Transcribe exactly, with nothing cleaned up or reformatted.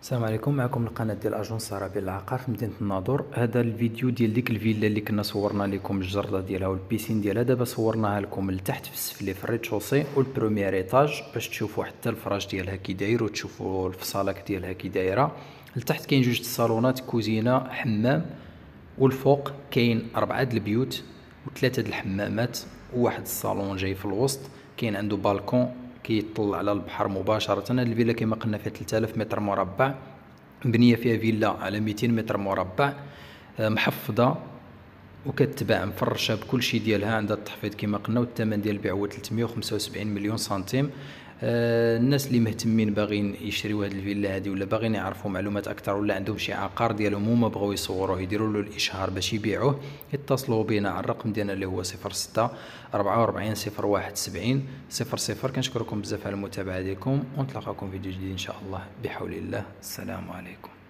السلام عليكم. معكم القناه ديال اجونس عربي للعقار في مدينه الناظور. هذا الفيديو ديال ديك الفيلا اللي كنا صورنا لكم الجرده ديالها والبيسين ديالها. دابا صورناها لكم لتحت في السفلي في الريتشوسي والبروميير ايطاج باش تشوفوا حتى الفراش ديالها كي داير وتشوفوا الفصالات ديالها كي دايره. لتحت كاين جوج الصالونات، كوزينه، حمام، والفوق كاين اربعه د البيوت وثلاثه د الحمامات وواحد الصالون جاي في الوسط. كاين عنده بالكون كيطل على البحر مباشره. هذه الفيلا كما قلنا فيها ثلاثة آلاف متر مربع، مبنيه فيها فيلا على مئتين متر مربع، محفظه وكتباع مفرشه بكل شيء ديالها، عندها التحفيظ كما قلنا، والثمن ديال البيع هو ثلاثمائة وخمسة وسبعين مليون سنتيم. آه الناس اللي مهتمين باغيين يشريوا هذه الفيلا هذه ولا باغيين يعرفوا معلومات اكثر ولا عندهم شي عقار ديالهم هما بغاو يصوروه يديروا له الاشهار باش يبيعوه، يتصلوا بنا على الرقم ديالنا اللي هو صفر ستة أربعة وأربعين صفر واحد سبعين صفر صفر. كنشكركم بزاف على المتابعه ديالكم ونتلاقاكم في فيديو جديد ان شاء الله بحول الله. السلام عليكم.